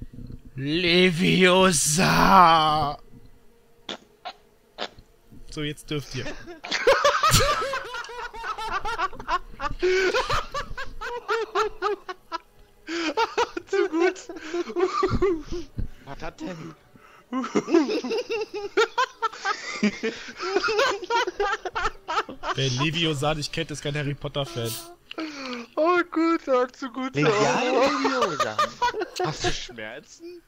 Leviosa! So, jetzt dürft ihr. Zu gut. Was hat denn? Wer Leviosa nicht kennt, ist kein Harry Potter Fan. Oh gut, Tag, zu gut. Leviosa. Hast du Schmerzen?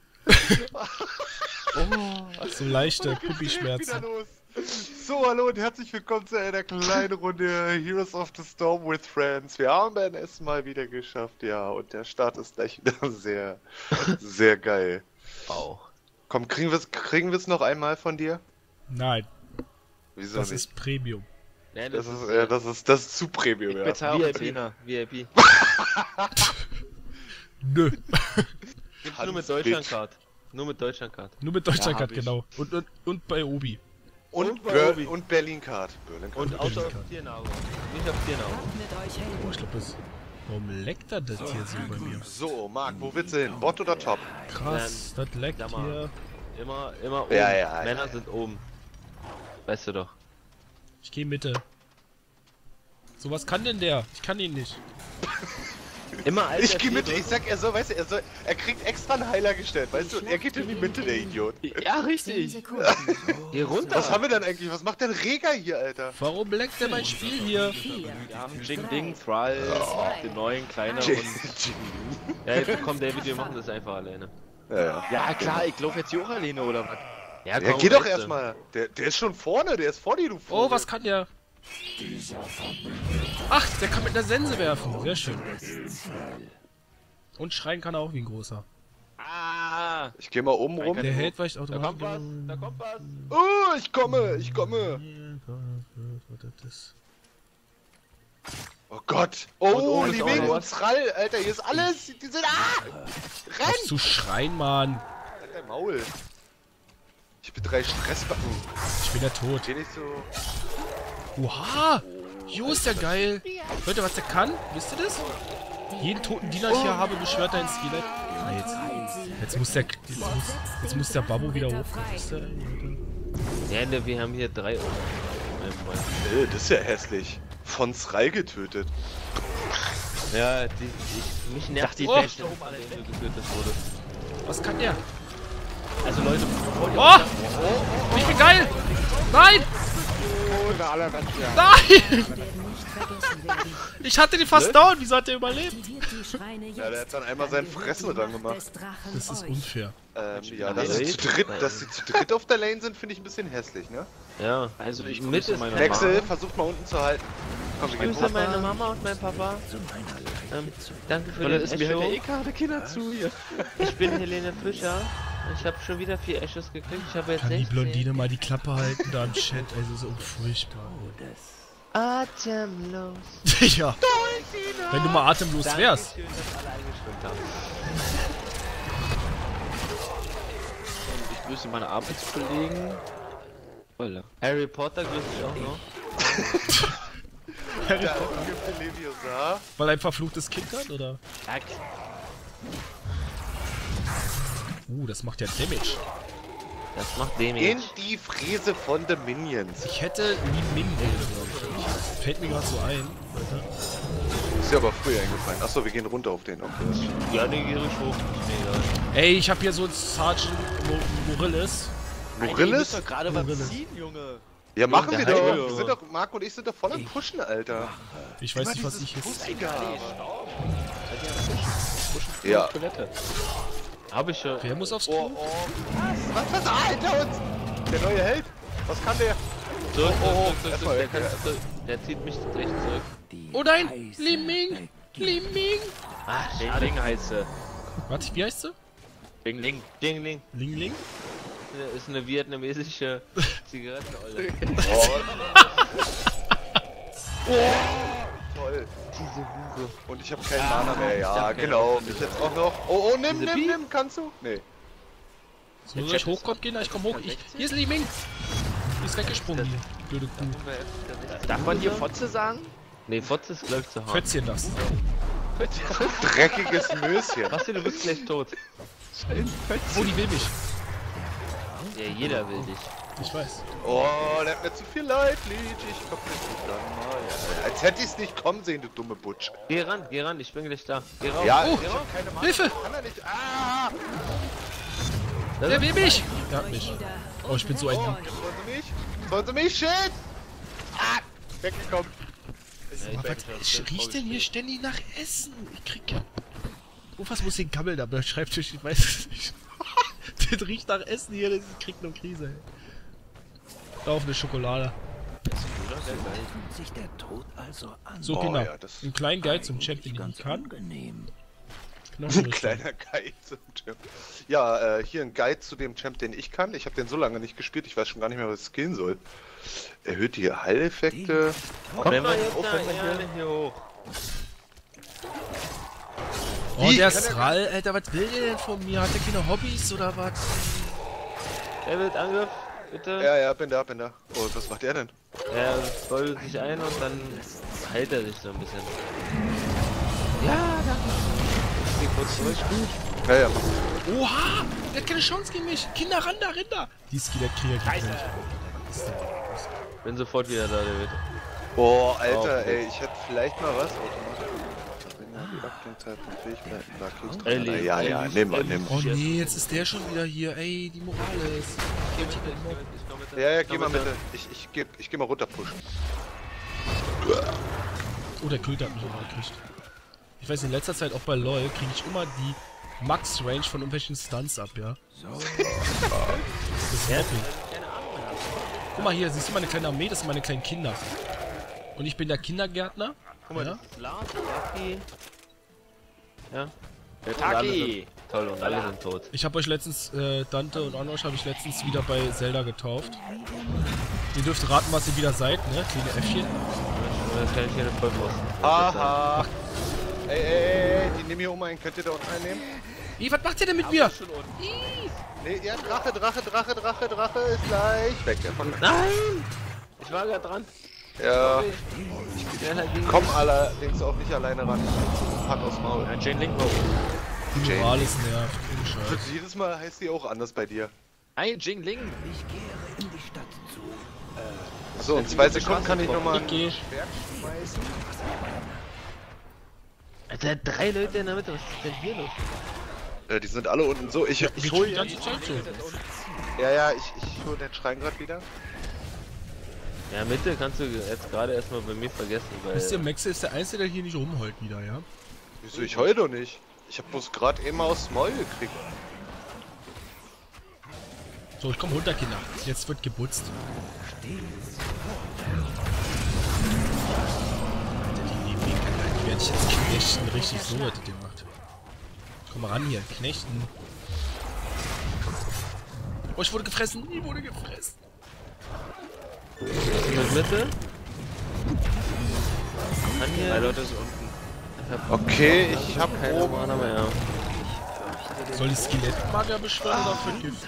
So leichte Wieder Puppi-Schmerzen. los. So, hallo und herzlich willkommen zu einer kleinen Runde Heroes of the Storm with Friends. Wir haben es mal wieder geschafft, ja, und der Start ist gleich wieder sehr, sehr geil. Auch. Komm, kriegen wir's noch einmal von dir? Nein, Wieso das nicht? ist Premium. Ja, Das ist zu Premium, ja. bezahle auch 10er, VIP. Nö. Gibt's nur mit Deutschlandcard. Nur mit Deutschlandcard. Nur mit Deutschlandcard, hab ich. genau. Und bei Obi. Und Berlin Berlin-Card. Und außer auf Tiernahrung. Nicht auf Tiernahrung. Oh, ich glaube, das. Warum leckt das hier so bei mir? So, Marc, wo willst du hin? Bot oder Top? Krass, das leckt Sag mal. hier. Immer oben. Ja, Männer sind oben. Weißt du doch. Ich gehe Mitte. So, was kann denn der? Ich kann ihn nicht. Immer als Ich geh mit, ich sag, er kriegt extra einen Heiler gestellt, weißt du, und er geht in die Mitte, der Idiot. Ja, richtig. Hier runter. Was haben wir denn eigentlich? Was macht denn Rega hier, Alter? Warum leckt der mein Spiel hier? Wir haben Jing Ding, Thrall, den neuen, kleiner und... Ja, jetzt komm David, wir machen das einfach alleine. Ja. Ja klar, ich laufe jetzt hier auch alleine, oder was? Ja, Ja, geh doch erstmal. Der ist schon vorne, der ist vor dir, du Vogel. Oh, was kann der? Ach, der kann mit einer Sense werfen. Sehr schön. Und schreien kann er auch wie ein großer. Ah! Ich geh mal oben rum. Der hält weicht Da automatisch. kommt was, da kommt was. Oh, ich komme. Oh Gott. Und Oh, oben ist die auch Wegen noch und was. Thrall, Alter, hier ist alles. Die sind, Renn! Auf zu schreien, Mann. Halt dein Maul. Ich bin 3 Stressbacken. Ich bin ja tot. Geh nicht so... Oha! Jo, ist der geil. Leute, was der kann? Wisst ihr das? Jeden toten Diener hier habe, beschwört ein Skelett. Jetzt muss der... Jetzt muss der Babbo wieder hoch. Ja, ne, wir haben hier 3 oben. Mein Freund. Das ist ja hässlich. Von Thrall getötet. Ja, mich nervt die Dash da oben alle, wenn du getötet wurdest. Was kann der? Also Leute, bevor ihr... Oh! Ich bin geil! Nein! Nein! Ich hatte den fast down. Wieso hat der überlebt? Ja, der hat dann einmal sein Fressen dran gemacht. Das ist unfair. Ja, dass sie zu dritt auf der Lane sind, finde ich ein bisschen hässlich, ne? Ja, also ich mit ist meine Wechsel, versucht mal unten zu halten. Komm, wir gehen Grüße hoch. meine Mama und mein Papa. Danke für den Echo. gerade Kinder zu hier. Ich bin Helene Fischer. Ich habe schon wieder 4 Ashes gekriegt. Ich habe jetzt Kann die 16. Blondine mal die Klappe halten da im Chat? Also so furchtbar. Atemlos. Ja. Wenn du mal atemlos wärst. Dankeschön, dass alle eingestimmt haben. Und ich grüße meine Arbeitskollegen. Holla. Harry Potter grüße ich auch noch. Harry Ja, Potter. gibt Leviosa. Weil er ein verfluchtes Kind hat, oder? Zack. Das macht ja Damage. Das macht Damage. In die Fräse von The Minions. Ich hätte Li Ming wählen, glaube ich. Fällt mir gerade so ein. Alter. Ist ja aber früher eingefallen. Achso, wir gehen runter auf den. Okay. Ja, den gehe ich hoch. Ist mir egal. Ey, ich habe hier so einen Sergeant Morilles. Morilles? Gerade Morilles. was ziehen, Junge. Ja, machen wir Der doch. Heilige. Wir sind doch. Marc und ich sind doch voll am Pushen, Alter. Ich weiß nicht, was ich jetzt... Ja. Toilette. Hab ich schon. Wer muss aufs Oh, Klo? oh. Was? Ah, hinter uns! Der neue Held. Was kann der? Zurück, Oh, zurück. erstmal Der, weg, kann, ja. der zieht mich recht zurück. Oh nein! Li Ming! Li Ming! Ah, Ding Ling heißt sie. Warte, wie heißt sie? Ding Ling. Ding Ling. Ling Ling? Ist eine vietnamesische Zigaretteneule. Toll. Diese Hure. Und ich habe keinen Mana mehr. Ja, ich hab genau. keine Ich jetzt auch noch. Oh, nimm. Diese Bi- Kannst du? Nee. So, soll ich hochkommen gehen? Ich komm hoch. Hier ist Li Ming! Die ist weggesprungen, die blöde Kuh. Darf man hier Fotze sagen? Nee, Fotze ist glaube ich zu hart. Fötzchen das. Dreckiges Möschen. Basti, du bist gleich tot. Oh, die will mich. Ja, jeder will dich. Ich weiß. Oh, der hat mir zu viel Leid, Leech. Ich komm nicht dann mal. Ja, als hätte ich's nicht kommen sehen, du dumme Butsch. Geh ran, ich bin gleich da. Geh raus. Ja, Oh, ich hab keine Macht. Hilfe! Kann er nicht. Ah! Der will mich! Der hat mich. Oh, ich bin so ein... Oh, sollen sie mich? Sollen sie mich? Shit! Ah! Weggekommen. Aber was riecht denn hier ständig nach Essen? Ich krieg ja... Oh, was muss den Gammel da beim Schreibtisch? Ich weiß es nicht. Das riecht nach Essen hier, das kriegt nur Krise, ey. Da auf eine Schokolade. Sich der Tod also an. So, Oh, Kinder. ja, das- Ein kleinen Guide zum Chat, den ich Ganz nicht kann. angenehm. Ein kleiner Guide zum Champ. Ja, hier ein Guide zu dem Champ, den ich kann. Ich habe den so lange nicht gespielt, ich weiß schon gar nicht mehr, was es skillen soll. Erhöht die Heileffekte. Wenn wir hier hoch. Oh, Wie? der Kann er- Sral, Alter, was will der denn von mir? Hat der keine Hobbys oder was? Er wird Angriff, bitte. Ja, bin da. Oh, was macht er denn? Er rollt sich ein und dann heilt er sich so ein bisschen. Ja, danke. Ich geh kurz zurück. Ja. Oha! Der hat keine Chance gegen mich! Kinder, ran da, Rinder! Die Skelettkriege gegen mich. Bin sofort wieder da, David. Oh, Alter, Okay. ey, ich hätte vielleicht mal was. Die Abklingzeiten, Fähigkeiten, da kriegst du. Ellie, Ja, Ellie, nimm mal. Oh nee, jetzt ist der schon wieder hier. Ey, die Morales. Ja, geh mal bitte. Ich geh mal runter pushen. Oh, der Köter hat mich auch gekriegt. Ich weiß, in letzter Zeit auch bei LoL kriege ich immer die Max-Range von irgendwelchen Stunts ab, ja? Das ist Hopping. Guck mal hier, siehst du meine kleine Armee? Das sind meine kleinen Kinder. Und ich bin der Kindergärtner. Guck mal, Ja? das ist Lars, Taki. Ja. Taki! Toll, und alle sind tot. Ich habe euch letztens, Dante und Anosh habe ich letztens wieder bei Zelda getauft. Ihr dürft raten, was ihr wieder seid, ne? Kleine Äffchen. Jetzt kann ich hier eine Vollpfosten. Haha. Ey, die nehmen hier um einen. Könnt ihr da unten einnehmen? Ih, was macht ihr denn mit mir? Nee, ja, Drache ist gleich. Weg davon. Nein! Ich war gerade dran. Ja, Schneller gegen komm allerdings auch nicht alleine ran. Hand aufs Maul. ein Chain Link hoch. Die Jane. Morales nervt. Ohne Scheiß. Jedes Mal heißt die auch anders bei dir. Ein Jing Ling! Ich kehre in die Stadt zu. So, in 2 Sekunden kann ich nochmal Ich geh. ein Schwert schmeißen. Alter, 3 Leute in der Mitte, was ist denn hier los? Die sind alle unten so. Ich Die hol die ganze jetzt. Zeit so. Ja, ich hol den Schrein gerade wieder. Ja, Mitte kannst du jetzt gerade erstmal bei mir vergessen, weil... Wisst ihr, Maxe ist der Einzige, der hier nicht rumheult wieder, ja? Wieso, ich heul doch nicht. Ich hab bloß gerade eben aufs Maul gekriegt. So, ich komm runter, Kinder. Jetzt wird gebutzt. Alter, die nehmen mich, Alter. Die werde ich jetzt knechten. Richtig so hätte die gemacht. Komm mal ran hier. Knechten. Oh, ich wurde gefressen. Ich wurde gefressen. Mit Mitte? Kann hier... 3 Leute sind unten. Okay, ich hab Keine oben. Mana mehr. Soll ich Skelettmagier beschwören oder vergiften?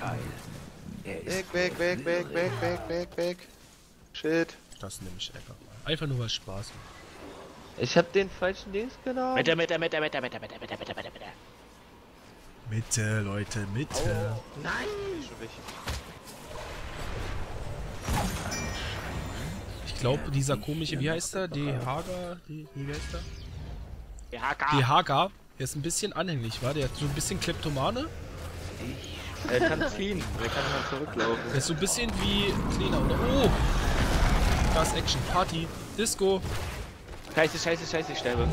Weg. Shit. Das nehme ich einfach mal. Einfach nur was Spaß. Ich hab den falschen Dings genommen. Mitte, Leute, Mitte. Ich glaube, dieser komische, wie heißt der? Wie heißt der? Haga. Der ist ein bisschen anhänglich, war? Der hat so ein bisschen Kleptomane. Er kann fliehen. Er kann halt zurücklaufen. Der ist so ein bisschen wie Kleiner, oder? Oh! Da ist Action. Party. Disco. Scheiße, ich sterbe.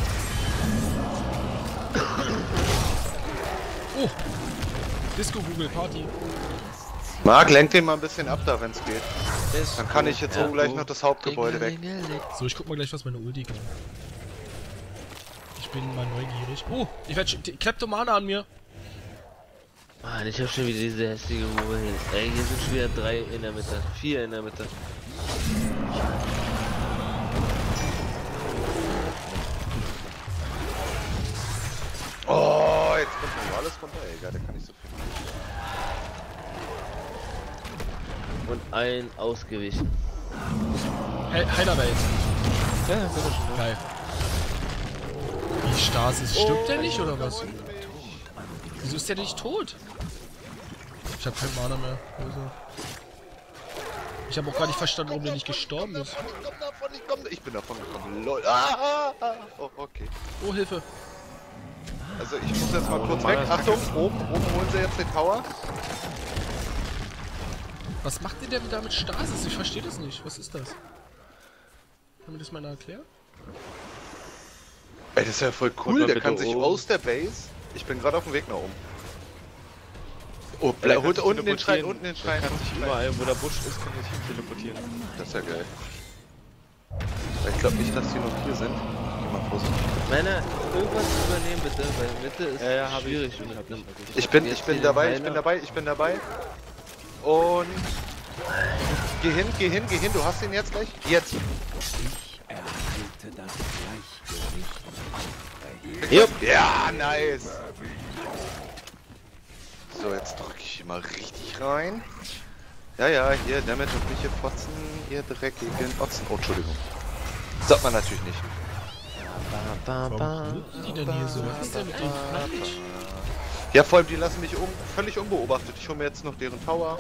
Oh! Disco Google Party. Marc, lenk den mal ein bisschen ab da, wenn's geht. Dann kann ich jetzt oben gleich noch das Hauptgebäude weg. So, ich guck mal gleich, was meine Ulti kann. Ich bin mal neugierig. Oh! Ich werde Kleptomane an mir. Mann, ich hab schon wieder diese hässliche Ruhe hin. Ey, hier sind schon wieder 3 in der Mitte. 4 in der Mitte. Oh, jetzt kommt noch alles runter. Egal, der kann nicht so viel. Und ein ausgewichen. Heilerwelt. Ja, das ist schon. Geil. Die Stasis. Stirbt der nicht, oder was? Wieso ist der nicht tot? Ich hab keinen Mana mehr. Also. Ich habe auch gar nicht verstanden, warum der nicht gestorben ist. Ich bin davon gekommen. Lol. Oh, okay. Oh, Hilfe. Also ich muss jetzt mal kurz weg. Achtung, oben holen sie jetzt den Tower. Was macht denn der da mit Stasis? Ich verstehe das nicht. Was ist das? Kann mir das mal erklären? Ey, das ist ja voll cool. Der kann sich aus der Base... Ich bin gerade auf dem Weg nach oben. Oh, holt unten den Schrein, unten den Schrein. Kann sich überall, wo der Busch ist, kann ich hin teleportieren. Das ist ja geil. Ich glaube nicht, dass die noch hier sind. Geh mal vorsichtig. Männer, irgendwas übernehmen bitte, weil Mitte ist schwierig. Ich bin dabei. Und... Geh hin, du hast ihn jetzt gleich. Jetzt. Erhalte das Gleichgewicht. Jupp. Ja, nice. So, jetzt drücke ich mal richtig rein. Ja, hier, damit und mich hier fotzen, ihr dreckigen Otzen. Oh, Entschuldigung. Sagt man natürlich nicht. Warum die denn hier so? Was ist denn mit denen falsch? Ja, vor allem, die lassen mich völlig unbeobachtet. Ich hole mir jetzt noch deren Tower.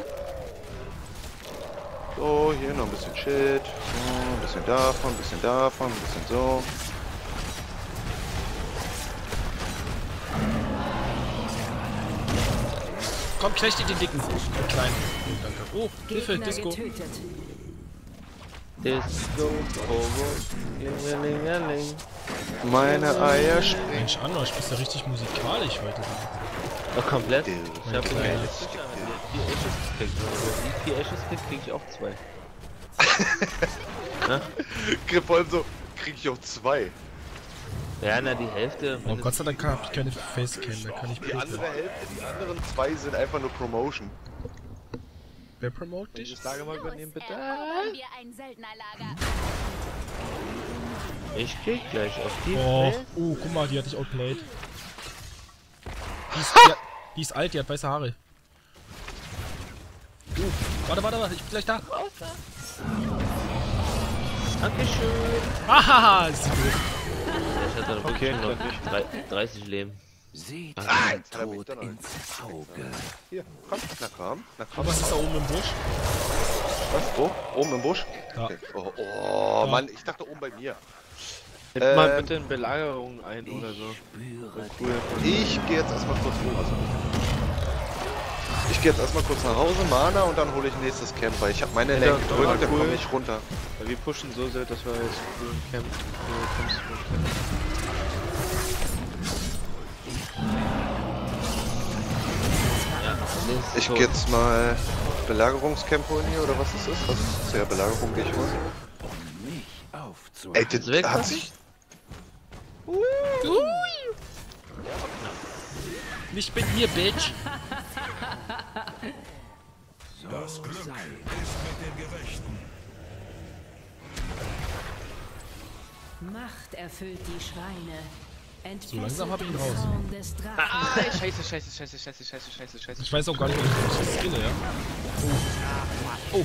So, hier noch ein bisschen Shit. So, ein bisschen davon, ein bisschen so. Komm, knecht den Dicken. Den Kleinen. Oh, danke. Oh, Hilfe, Disco. Disco, Lingelingeling. Meine Eier springen. Mensch, Anders, du bist ja richtig musikalisch heute. Ja, komplett. Ich Ja, hab klar. mir 4 Ashes gekriegt, krieg ich auch 2. Vor allem so, krieg ich auch 2. Ja, na, die Hälfte. Oh, Gott sei Dank hab ich keine Facecam, da kann ich Die andere prüfen. Hälfte, die anderen 2 sind einfach nur Promotion. Wer promote dich? Ich sage mal übernehmen, bitte. Erobern wir ein Söldnerlager. Ich krieg gleich auf die Oh, Face. guck mal, die hat dich outplayed. Die ist alt, die hat weiße Haare. Warte, ich bin gleich da. Dankeschön. Hahaha, ist sie gut. Ich hatte wirklich nur noch 30 Leben. Seht jetzt den hat er mich Tod doch noch. ins Auge. Hier, komm, na komm. Was ist da oben im Busch? Was? Wo? Oben im Busch? Ja. Okay. Oh, Mann, ich dachte oben bei mir. Nimm mal bitte in Belagerung ein oder so. Spüre Cool. Ich gehe jetzt erstmal kurz Ich gehe jetzt erstmal kurz nach Hause, Mana, und dann hole ich nächstes Camp, weil ich habe meine Ja, Lane gedrückt, cool. da komme ich runter. Weil wir pushen so sehr, dass wir jetzt cool im Camp Ich gehe jetzt mal Belagerungscamp holen hier, oder was ist das? Was ist das? Ja, Belagerung gehe ich holen. mich Ey, aufzuhalten. das weg, hat was? sich... Nicht mit mir, Bitch. Das Glück ist mit den Gerechten. Macht erfüllt die Schweine. So langsam hab ich ihn raus. Des Drachen. Ah, scheiße. Ich weiß auch gar nicht, was ich skille, ja? Oh.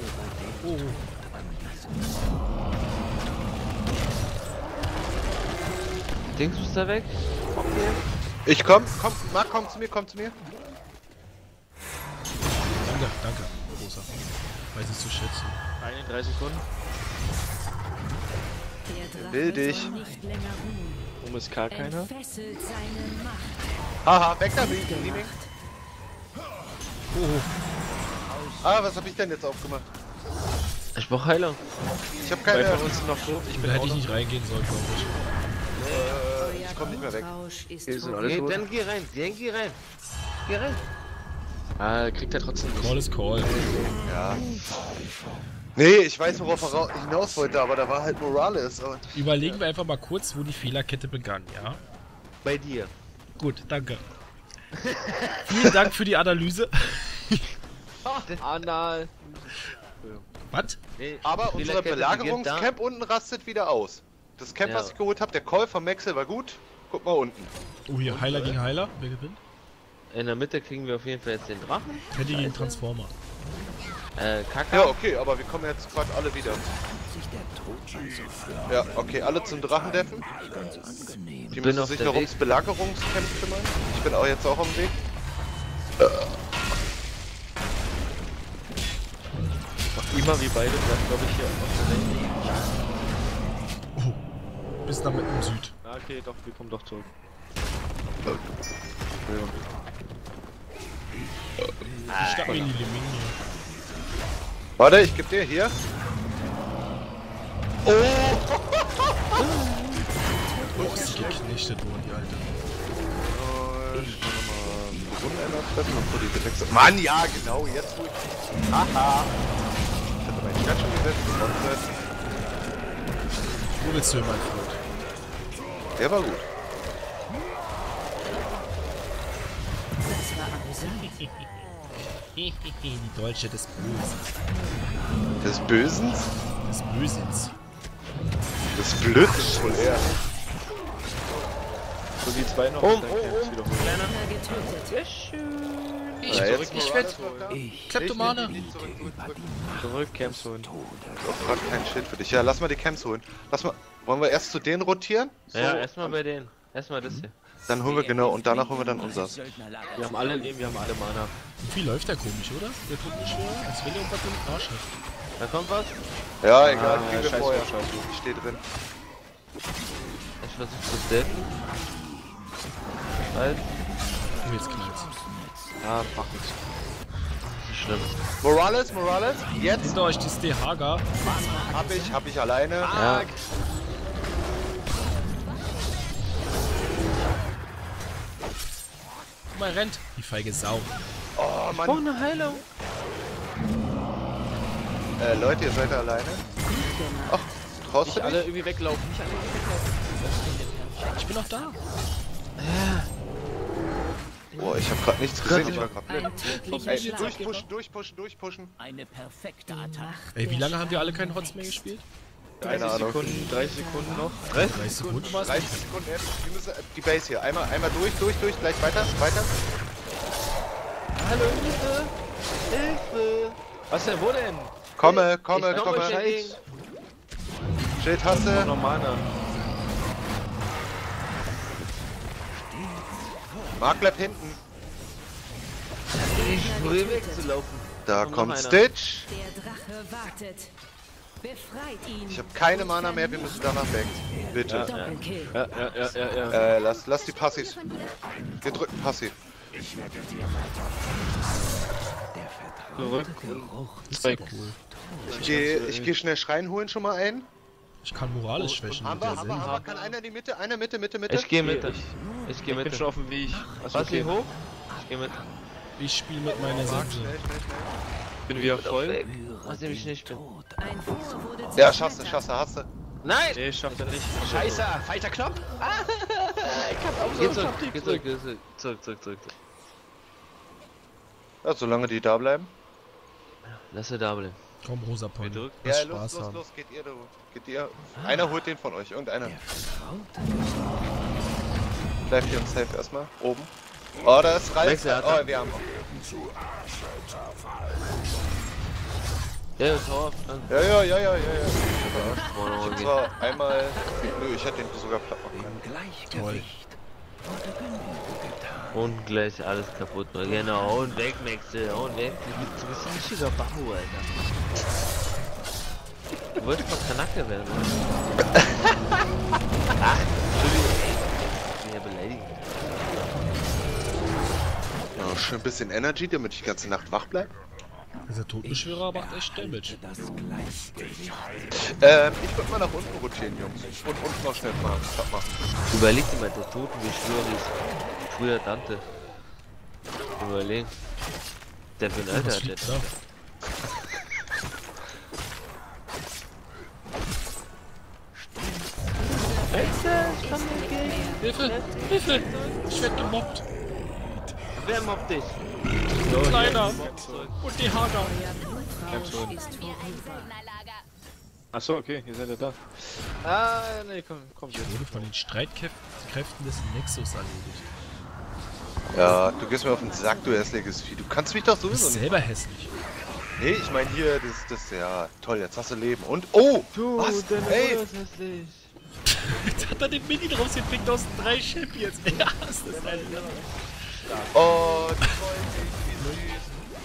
Dings ist da weg? Okay. Ich komm, Marc, komm zu mir. Danke. Großer. Weiß es zu schätzen. 31 Sekunden. Der Drache Will dich. soll nicht länger ruhen. Um ist gar keiner. Entfesselt seine Macht. Haha, weg da, Leaving. Was hab ich denn jetzt aufgemacht? Ich brauch Heilung. Ich hab keine... Bei uns noch tot. Da hätte ich nicht reingehen sollen, glaube ich. ich komm nicht mehr weg. Rausch ist Hier sind tot. alle tot. Dann geh rein. Geh rein. Ah, kriegt er trotzdem nicht. Call ist Call. Ja. Nee, ich weiß, worauf er hinaus wollte, aber da war halt Morales. Und Überlegen wir einfach mal kurz, wo die Fehlerkette begann, ja? Bei dir. Gut, danke. Vielen Dank für die Analyse. Anal. Was? Nee, aber unser Fehlerkette Belagerungscamp unten rastet wieder aus. Das Camp, Ja. was ich geholt habe, der Call von Maxel war gut. Guck mal unten. Oh, hier, Heiler gegen Heiler. Wer gewinnt? In der Mitte kriegen wir auf jeden Fall jetzt den Drachen. Teddy gegen Transformer. Kaka. Ja, okay, aber wir kommen jetzt gerade alle wieder. Sich der Tod Ja, okay, alle zum Drachendeffen. Die Bin müssen auf sich der noch Weg. ums Belagerungscamp kümmern. Ich bin auch jetzt auch am Weg. Macht immer wie beide, bleibt glaube ich hier auf der Lane. Oh. Bis nach mitten im Süd. Ah, okay, doch, wir kommen doch zurück. Ich schnapp mir in die Lemminge. Warte, ich geb dir hier. Oh, ist geknechtet worden, die Alte. Treffen, bevor die Betexte. Mann, ja, genau, jetzt wo ich. Haha. Ich hatte meinen Chat schon gesetzt, Wo willst du hin, mein Freund? der war gut. Das war amüsant. Die Deutsche des Bösens. Des Bösens? Des Bösens. Des Blöds wohl eher. So die zwei noch. Gegner getötet. Ich werd Kleptomane. Zurück, Camps holen. Ich hab grad kein Schild für dich. Ja, lass mal die Camps holen. Wollen wir erst zu denen rotieren? So, Ja, erstmal bei denen. Erstmal das hier. Dann holen wir genau und danach holen wir dann unseres. Wir haben alle Leben, wir haben alle Mana. Wie läuft der komisch, oder? Der Totenbeschwörer, als wenn er irgendwas im Arsch hat. Da kommt was. Ja, egal, Ah, kriegen wir scheiß vorher. drauf, scheiß drauf. Ich stehe drin. Ich versuche zu steppen. Halt. Oh, jetzt knallt's. Ah, mach nichts. Nicht schlimm. Morales, jetzt Hinter euch die Stehaga. hab ich alleine. Ja. Guck mal, rennt. Die feige Sau. Oh Mann. eine Heilung. Leute, ihr seid alleine. Ach, traust Nicht du alle dich? irgendwie weglaufen. Nicht alle irgendwie weglaufen. Ich bin noch da. Boah, ich hab grad nichts gesehen, ich war grad blind. Ein tödlicher Ey, Schlag. durchpushen. Eine perfekte Attacke. Ey, wie lange haben wir alle keinen Hots mehr gespielt? Keine 30 Ahnung. Sekunden, 30 Sekunden noch. 30 Sekunden war es. 30 Sekunden jetzt. Wir müssen die Base hier. Einmal durch, gleich weiter. Hallo, Hilfe! Hilfe! Was denn, wo denn? Komme. Ich noch Bescheid. Schild hasse. Noch Mana. Mark bleibt hinten. Ich will wegzulaufen. Da Noch kommt einer. Stitch. Der Drache wartet. Befreit ihn. Ich habe keine Mana mehr, wir müssen danach weg. Bitte. Doppelkill. Ja. Lass die Passiv. Wir drücken Passiv. Zurück. Ist ja cool. Ich geh schnell Schrein holen schon mal ein. Ich kann Morales schwächen mit der Sense. Kann einer in die Mitte? Einer Mitte. Ich gehe mit. Ich gehe Ich bin mit. schon auf dem Weg. Was hier hoch? Ich gehe mit. Ich spiele mit meiner Sense. Bin wieder voll. Was ich nicht bin. Ein Vor wurde Ja, zerschmettert. schaffst du. Nein! Nee, ich schaff das nicht. Scheiße! Falscher Knopf! Geh zurück. Ja, solange die da bleiben. Lass sie da bleiben. Komm, rosa Pony. drücken. Lass Ja, Spaß haben. los, geht ihr. Einer holt den von euch, irgendeiner. Bleibt hier im Safe erstmal, oben. Oh, da ist Ralf. Wechsel, hat er. Oh, wir haben. Ja, Tor. Ja. Und zwar einmal. Nö, ich hätte den sogar platt machen können. Toll. Und gleich alles kaputt. Genau, und weg, Maxel. Und weg. Du bist ein richtiger Babu, Alter. Du wolltest mal Kanake werden, oder? Ach, Entschuldigung. Ich bin ja beleidigt. Ja, schön ein bisschen Energy, damit ich die ganze Nacht wach bleibe. Dieser Totenbeschwörer macht echt Damage. Ich würde mal nach unten rotieren, Jungs. Und unten noch schnell mal platt machen. Überleg dir mal, der Totenbeschwörer ist früher Dante. Überleg. Der für ein Alter Was hat der. liegt da? Hilfe! Ich werd gemobbt. Wer mobbt dich? Kleiner. Und die Hager. Euer ist vorüber. Achso, okay, ihr seid ja da. Ah, nee, komm Ich wurde von den Streitkräften des Nexus erledigt. Ja, du gehst mir auf den Sack, du hässliches Vieh. Du kannst mich doch Du bist sowieso nicht. selber hässlich. Nee, ich meine hier, ja, toll, jetzt hast du Leben. Und, oh! Was? Ey! Jetzt hat er den Mini draus gepickt aus 3 Champions. Ja, ist das ein Oh, die freuen sich, wie süß.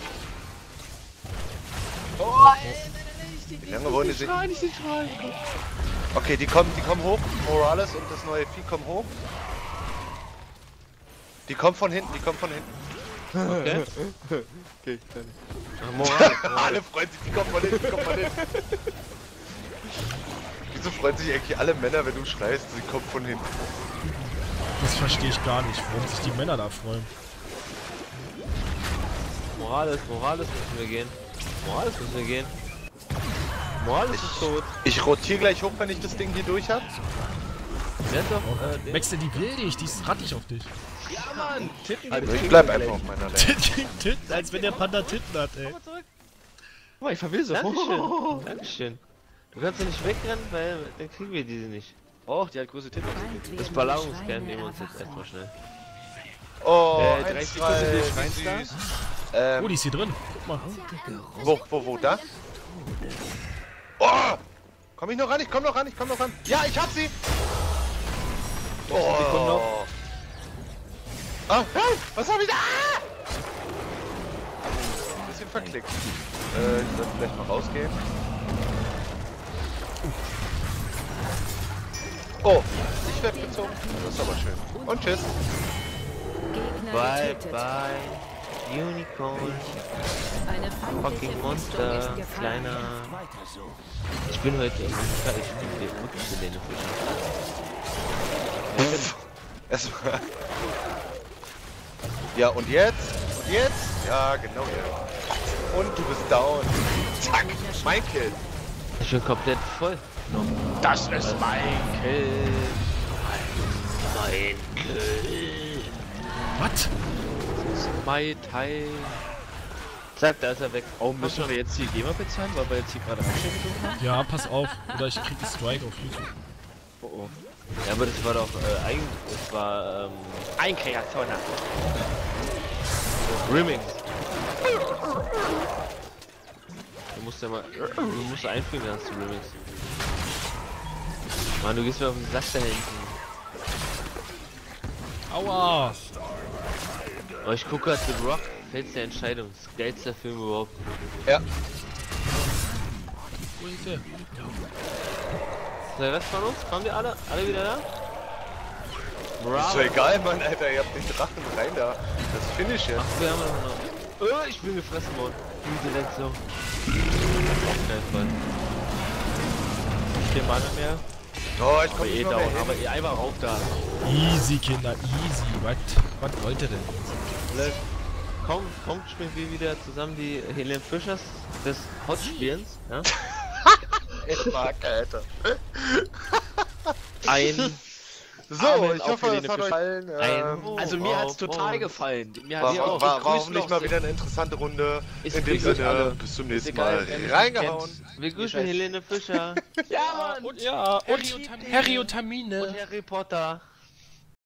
Oh, wie lange wollen die sich... Okay, die kommen hoch. Morales und das neue Vieh kommen hoch. Die kommen von hinten, Okay. Okay, dann. Alle freuen sich, die kommen von hinten, Wieso freuen sich eigentlich alle Männer, wenn du schreist, sie kommen von hinten? Das verstehe ich gar nicht, warum sich die Männer da freuen. Morales müssen wir gehen. Morales ist tot. Ich rotiere gleich hoch, wenn ich das Ding hier durch hab. Wer ist doch, Wechsel die will dich, die ist rattig auf dich. Ja, Mann! Titten, Also ich bleib einfach auf meiner Lane. Titten, als wenn der Panda Titten hat, ey. Guck mal, ich verwirre so. Dankeschön. Dankeschön. Du kannst ja nicht wegrennen, weil dann kriegen wir diese nicht. Och, die hat große Titten. Das Ballonskern nehmen wir uns jetzt erstmal schnell. Oh, 3 1, Sekunden 2, durch Reinstar. süß. Oh, die ist hier drin. Guck mal. Wo, da? Oh! Komm ich noch ran? Ich komm noch ran. Ja, ich hab sie! Oh! Ah, hey, was hab ich da? Ah! Ein bisschen verklickt. Ich sollte vielleicht mal rausgehen. Oh, ich werd gezogen. Das ist aber schön. Und tschüss. Gegner Bye, getötet. bye. Unicorn. Eine feindliche Fucking Monster. Festung ist gefallen. Kleiner. Ich bin heute im Fall, ich bin hier wirklich Helene Fischer. Erstmal. Ja, und jetzt? Und jetzt? Ja, genau jetzt. Und du bist down. Zack, mein Kill. Ich bin komplett voll. Das ist mein Kill. Mein Kill. Was? Mai Tai. Zack, da ist er weg. Oh, müssen wir jetzt die GEMA bezahlen, weil wir jetzt hier gerade Abstände gesucht haben? Ja, pass auf. Oder ich krieg einen Strike auf YouTube. Oh oh. Ja, aber das war doch eigentlich. Das war Ein Kreator nach. Remix. Du musst ja mal. Du musst einfügen, dann hast du Remix. Mann, du gehst mir auf den Sack da hinten. Aua! Aber ich gucke gerade The Rock, Fels der Entscheidung. Das geilste Film überhaupt. Ja. Wo ist der? Der Rest von uns? Kommen die alle? Alle wieder da? Ist Bravo. doch egal, Mann, Alter. Ihr habt den Drachen rein da. Das Finish jetzt. Ach, wir haben noch. Ich bin gefressen worden. Direkt so. Auf keinen Fall. Kein Mana mehr. Oh, ich Aber komm eh nicht mehr down, hin. aber eh einfach auf da. Easy, Kinder, easy. Was wollt ihr denn? Kommt, spielen wir wieder zusammen die Helene Fischers des Hotspielens. Ja? Ich mag, Alter. Ein. So, Amen ich auf hoffe, es Helene hat euch Fischer. gefallen. Also mir hat's total gefallen. Mir hat's auch. War hoffentlich mal wieder eine interessante Runde. Ist In dem egal. Sinne, bis zum nächsten egal, Mal. wer mich Reingehauen. kennt. Wir grüßen Helene Fischer Ja, Mann. Und ja, und Harry und Hermine. und Harry Potter.